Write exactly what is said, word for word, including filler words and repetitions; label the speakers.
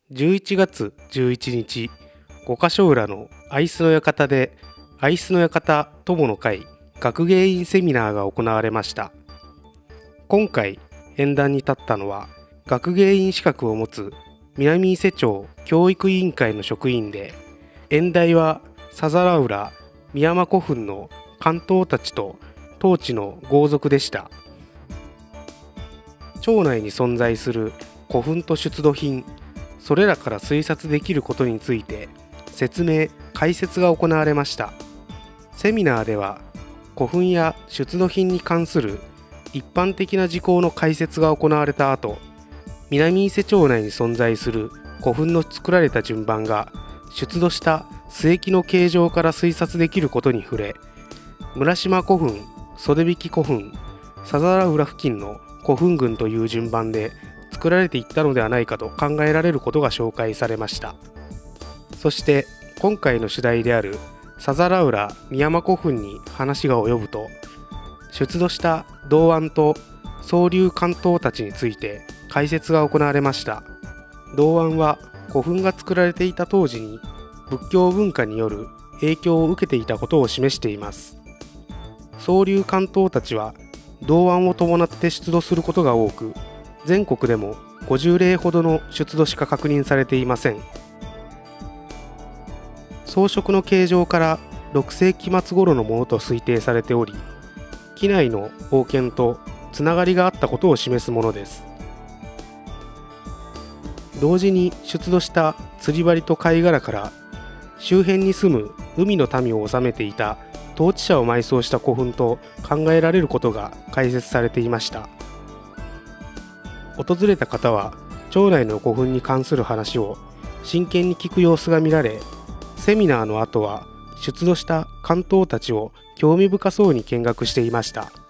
Speaker 1: じゅういちがつじゅういちにち、五箇所浦のアイスの館でアイスの館友の会学芸員セミナーが行われました。今回演壇に立ったのは学芸員資格を持つ南伊勢町教育委員会の職員で、演題は佐々浦美山古墳の関東たちと当地の豪族でした。町内に存在する古墳と出土品、それらから推察できることについて説明・解説が行われました。セミナーでは古墳や出土品に関する一般的な事項の解説が行われた後、南伊勢町内に存在する古墳の作られた順番が出土した須石の形状から推察できることに触れ、村島古墳、袖引古墳、佐々浦付近の古墳群という順番で作られていったのではないかと考えられることが紹介されました。そして今回の主題である佐々浦美山古墳に話が及ぶと、出土した銅碗と双龍関東たちについて解説が行われました。銅碗は古墳が作られていた当時に仏教文化による影響を受けていたことを示しています。双龍関東たちは銅碗を伴って出土することが多く、全国でもごじゅうれいほどの出土しか確認されていません。装飾の形状からろくせいき末頃のものと推定されており、機内の王権とつながりがあったことを示すものです。同時に出土した釣り針と貝殻から周辺に住む海の民を治めていた統治者を埋葬した古墳と考えられることが解説されていました。訪れた方は町内の古墳に関する話を真剣に聞く様子が見られ、セミナーの後は出土した関東たちを興味深そうに見学していました。